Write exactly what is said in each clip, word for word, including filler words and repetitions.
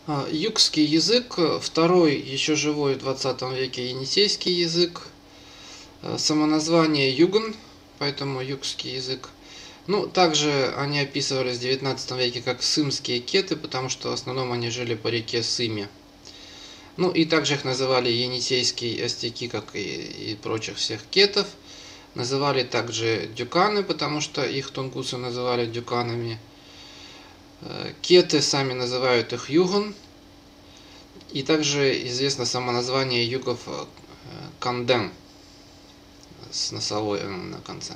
А, Югский язык, второй еще живой в двадцатом веке енисейский язык. А, Самоназвание юган, поэтому югский язык. Ну, также они описывались в девятнадцатом веке как сымские кеты, потому что в основном они жили по реке Сыме. Ну и также их называли енисейские остяки, как и, и прочих всех кетов. Называли также дюканы, потому что их тунгусы называли дюканами. Кеты сами называют их юган. И также известно само название югов канден с носовой «н» на конце.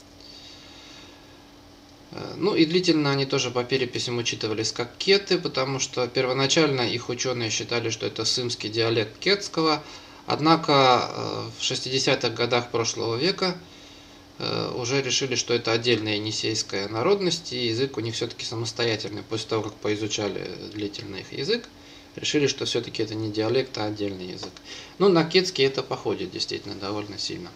Ну и длительно они тоже по переписям учитывались как кеты, потому что первоначально их ученые считали, что это сымский диалект кетского. Однако в шестидесятых годах прошлого века уже решили, что это отдельная енисейская народность, и язык у них все-таки самостоятельный. После того, как поизучали длительно их язык, решили, что все-таки это не диалект, а отдельный язык. Ну, на кетский это походит действительно довольно сильно.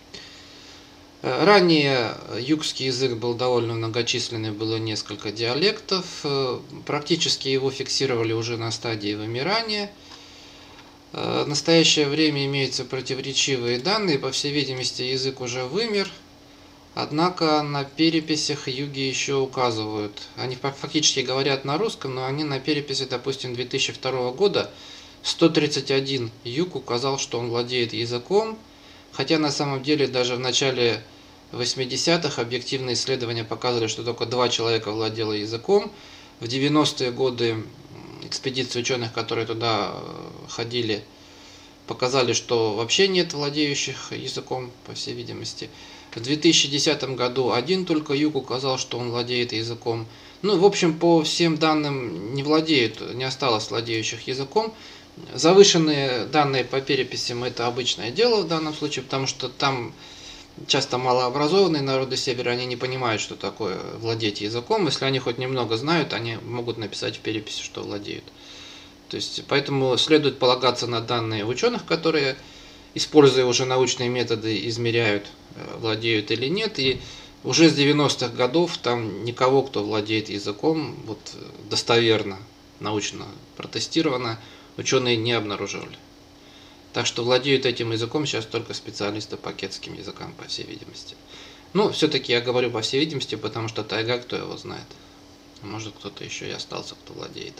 Ранее югский язык был довольно многочисленный, было несколько диалектов. Практически его фиксировали уже на стадии вымирания. В настоящее время имеются противоречивые данные, по всей видимости, язык уже вымер. Однако на переписях юги еще указывают. Они фактически говорят на русском, но они на переписи, допустим, две тысячи второго года сто тридцать один юг указал, что он владеет языком. Хотя на самом деле даже в начале восьмидесятых объективные исследования показывали, что только два человека владело языком. В девяностые годы экспедиции ученых, которые туда ходили, показали, что вообще нет владеющих языком, по всей видимости. В две тысячи десятом году один только юг указал, что он владеет языком. Ну, в общем, по всем данным не владеют, не осталось владеющих языком. Завышенные данные по переписям – это обычное дело в данном случае, потому что там часто малообразованные народы Севера, они не понимают, что такое владеть языком. Если они хоть немного знают, они могут написать в переписи, что владеют. То есть, поэтому следует полагаться на данные ученых, которые, используя уже научные методы, измеряют, владеют или нет. И уже с девяностых годов там никого, кто владеет языком, вот достоверно, научно протестировано, ученые не обнаруживали. Так что владеют этим языком сейчас только специалисты по кетским языкам, по всей видимости. Ну, все-таки я говорю по всей видимости, потому что тайга, кто его знает. Может, кто-то еще и остался, кто владеет.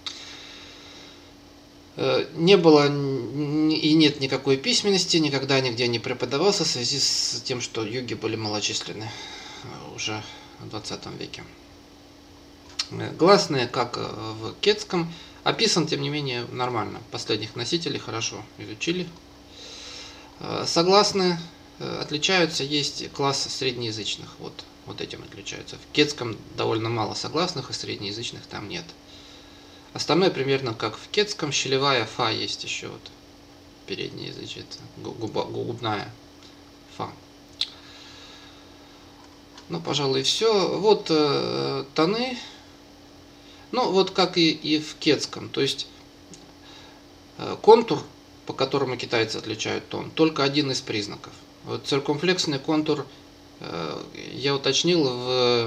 Не было и нет никакой письменности, никогда нигде не преподавался в связи с тем, что юги были малочисленны уже в двадцатом веке. Гласные, как в кетском, описан, тем не менее, нормально. Последних носителей хорошо изучили. Согласные отличаются, есть класс среднеязычных. Вот, вот этим отличаются. В кетском довольно мало согласных, и среднеязычных там нет. Остальное примерно как в кетском. Щелевая фа есть еще. Вот, переднее язычье, губа, губная фа. Ну, пожалуй, все. Вот э, тоны. Ну, вот как и, и в кетском, то есть э, контур, по которому китайцы отличают тон, только один из признаков. Вот циркумфлексный контур, э, я уточнил, в,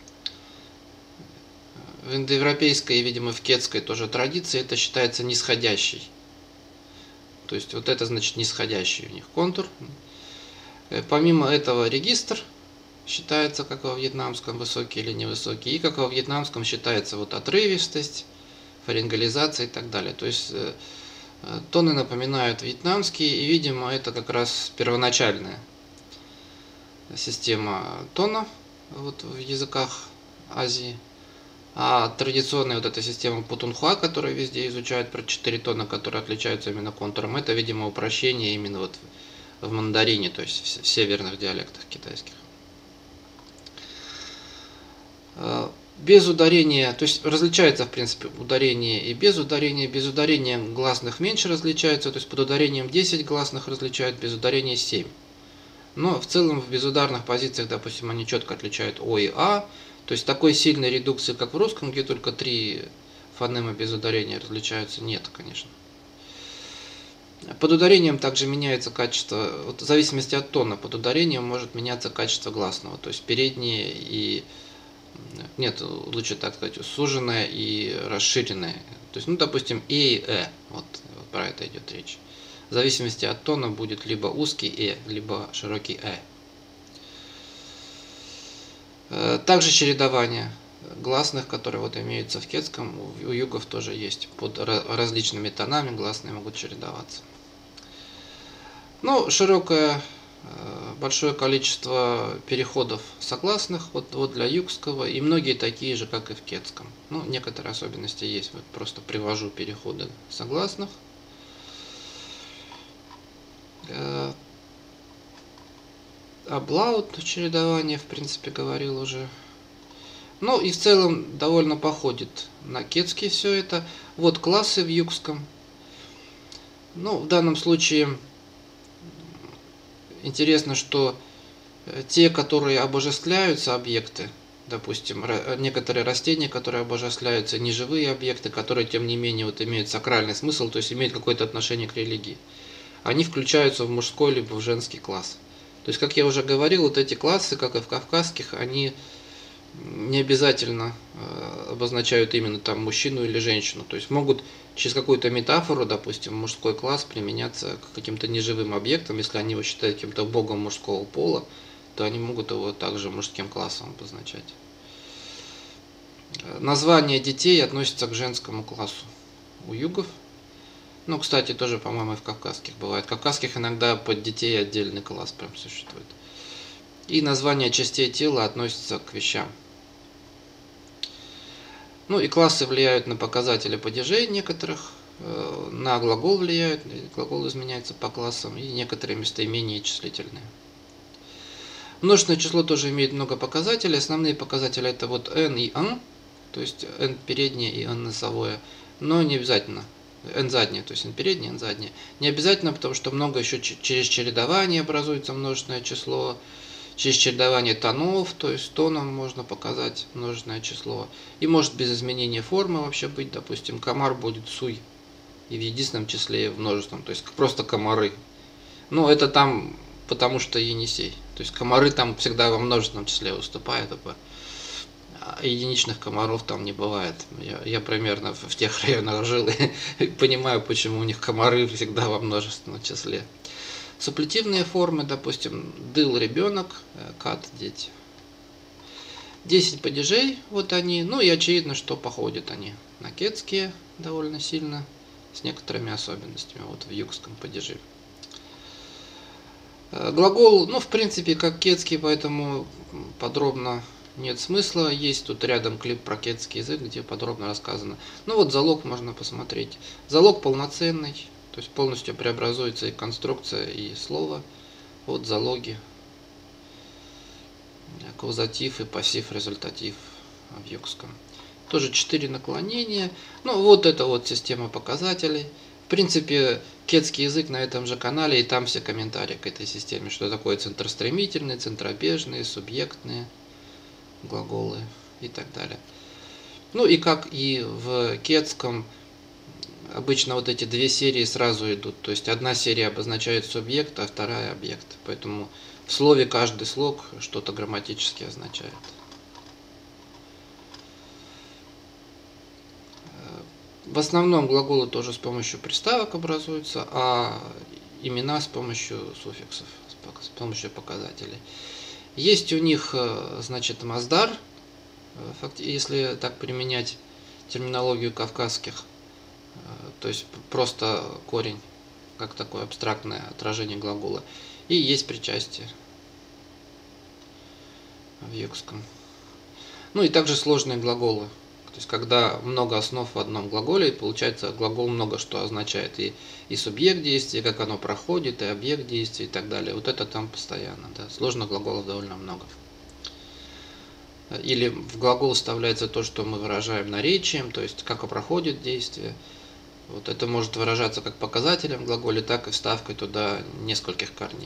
в индоевропейской и, видимо, в кетской тоже традиции это считается нисходящий. То есть вот это значит нисходящий у них контур. Э, помимо этого регистр считается, как во вьетнамском, высокий или невысокий, и как во вьетнамском считается вот отрывистость, фарингализация и так далее. То есть э, тоны напоминают вьетнамские, и, видимо, это как раз первоначальная система тона вот, в языках Азии. А традиционная вот эта система Путунхуа, которая везде изучают про четыре тона, которые отличаются именно контуром, это, видимо, упрощение именно вот в мандарине, то есть в северных диалектах китайских. Без ударения, то есть различается в принципе ударение и без ударения. Без ударения гласных меньше различаются, то есть под ударением десять гласных различают, без ударения семь. Но в целом в безударных позициях, допустим, они четко отличают О и А. То есть такой сильной редукции, как в русском, где только три фонемы без ударения различаются, нет, конечно. Под ударением также меняется качество, вот в зависимости от тона, под ударением может меняться качество гласного, то есть передние и, нет, лучше так сказать, суженное и расширенное, То есть, ну, допустим, «э» и «э». Вот, вот про это идет речь. В зависимости от тона будет либо узкий «э», либо широкий «э». Также чередование гласных, которые вот имеются в кетском, у югов тоже есть. Под различными тонами гласные могут чередоваться. Ну, широкое, большое количество переходов согласных вот, вот для югского, и многие такие же, как и в кетском. Ну, некоторые особенности есть, вот просто привожу переходы согласных. Аблаут чередование, в принципе, говорил уже. Ну и в целом довольно походит на кетский все это. Вот классы в югском. Ну, в данном случае интересно, что те, которые обожествляются объекты, допустим, некоторые растения, которые обожествляются, неживые объекты, которые, тем не менее, вот имеют сакральный смысл, то есть имеют какое-то отношение к религии, они включаются в мужской либо в женский класс. То есть, как я уже говорил, вот эти классы, как и в кавказских, они не обязательно обозначают именно там мужчину или женщину. То есть могут через какую-то метафору, допустим, мужской класс применяться к каким-то неживым объектам. Если они его считают каким-то богом мужского пола, то они могут его также мужским классом обозначать. Название детей относится к женскому классу у югов. Ну, кстати, тоже, по-моему, и в кавказских бывает. В кавказских иногда под детей отдельный класс прям существует. И название частей тела относится к вещам. Ну и классы влияют на показатели падежей некоторых, на глагол влияют, глагол изменяется по классам, и некоторые местоимения числительные. Множественное число тоже имеет много показателей. Основные показатели это вот n и n, то есть n переднее и n носовое, но не обязательно. n заднее, то есть n переднее, n заднее. Не обязательно, потому что много еще через чередование образуется множественное число. Через чередование тонов, то есть тоном можно показать множественное число. И может без изменения формы вообще быть, допустим, комар будет суй и в единственном числе, и в множественном, то есть просто комары. Но это там потому что Енисей. То есть комары там всегда во множественном числе выступают, а единичных комаров там не бывает. Я, я примерно в тех районах жил и понимаю, почему у них комары всегда во множественном числе. Суплетивные формы, допустим, дыл ребенок, кат дети. десять падежей, вот они, ну и очевидно, что походят они на кетские довольно сильно, с некоторыми особенностями, вот в югском падеже. Глагол, ну в принципе, как кетский, поэтому подробно нет смысла. Есть тут рядом клип про кетский язык, где подробно рассказано. Ну вот залог можно посмотреть. Залог полноценный. То есть полностью преобразуется и конструкция, и слово. Вот залоги. Аккузатив и пассив результатив в югском. Тоже четыре наклонения. Ну вот это вот система показателей. В принципе, кетский язык на этом же канале, и там все комментарии к этой системе. Что такое центростремительные, центробежные, субъектные глаголы и так далее. Ну и как и в кетском, обычно вот эти две серии сразу идут. То есть одна серия обозначает субъект, а вторая объект. Поэтому в слове каждый слог что-то грамматически означает. В основном глаголы тоже с помощью приставок образуются, а имена с помощью суффиксов, с помощью показателей. Есть у них, значит, масдар, если так применять терминологию кавказских. То есть просто корень, как такое абстрактное отражение глагола. И есть причастие в югском. Ну и также сложные глаголы. То есть когда много основ в одном глаголе, получается глагол много что означает. И, и субъект действия, как оно проходит, и объект действия и так далее. Вот это там постоянно. Да. Сложных глаголов довольно много. Или в глагол вставляется то, что мы выражаем наречием, то есть как проходит действие. Вот это может выражаться как показателем в глаголе, так и вставкой туда нескольких корней.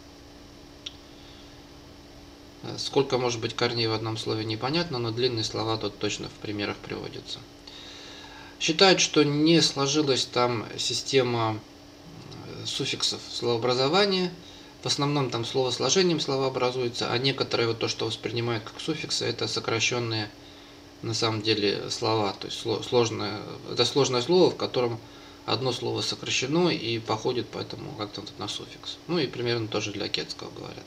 Сколько может быть корней в одном слове, непонятно, но длинные слова тут точно в примерах приводятся. Считают, что не сложилась там система суффиксов словообразования. В основном там словосложением слова образуются, а некоторые вот то, что воспринимают как суффиксы, это сокращенные на самом деле слова. То есть сложное, это сложное слово, в котором одно слово сокращено и походит поэтому как-то на суффикс. Ну и примерно тоже для кетского говорят.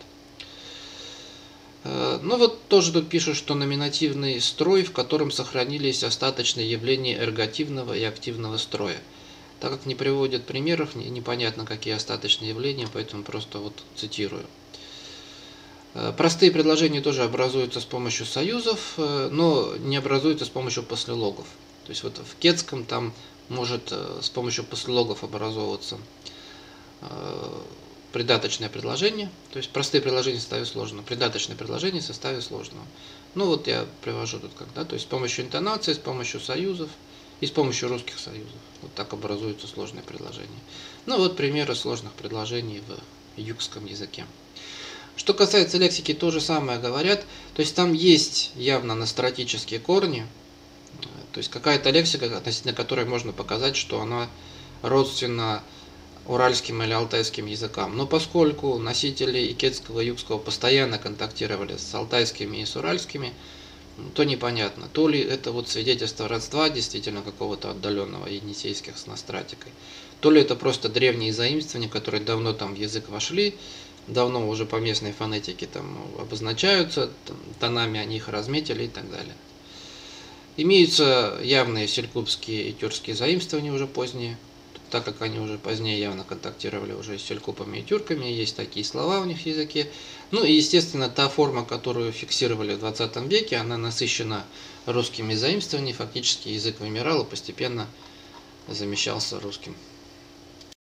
Ну вот тоже тут пишут, что номинативный строй, в котором сохранились остаточные явления эргативного и активного строя. Так как не приводят примеров, непонятно какие остаточные явления, поэтому просто вот цитирую. Простые предложения тоже образуются с помощью союзов, но не образуются с помощью послелогов. То есть вот в кетском там может с помощью послелогов образовываться придаточное предложение, то есть простые предложения в составе сложного, придаточное предложение в составе сложного. Ну вот я привожу тут когда, то есть с помощью интонации, с помощью союзов и с помощью русских союзов. Вот так образуются сложные предложения. Ну вот примеры сложных предложений в югском языке. Что касается лексики, то же самое говорят, то есть там есть явно настратические корни, то есть какая-то лексика, относительно которой можно показать, что она родственна уральским или алтайским языкам. Но поскольку носители и кетского, и югского постоянно контактировали с алтайскими и с уральскими, то непонятно, то ли это вот свидетельство родства действительно какого-то отдаленного енисейских с настратикой, то ли это просто древние заимствования, которые давно там в язык вошли, давно уже по местной фонетике там обозначаются, там, тонами они их разметили и так далее. Имеются явные селькупские и тюркские заимствования уже поздние, так как они уже позднее явно контактировали уже с селькупами и тюрками, есть такие слова у них в языке. Ну и естественно та форма, которую фиксировали в двадцатом веке, она насыщена русскими заимствованиями, фактически язык вымирал и постепенно замещался русским.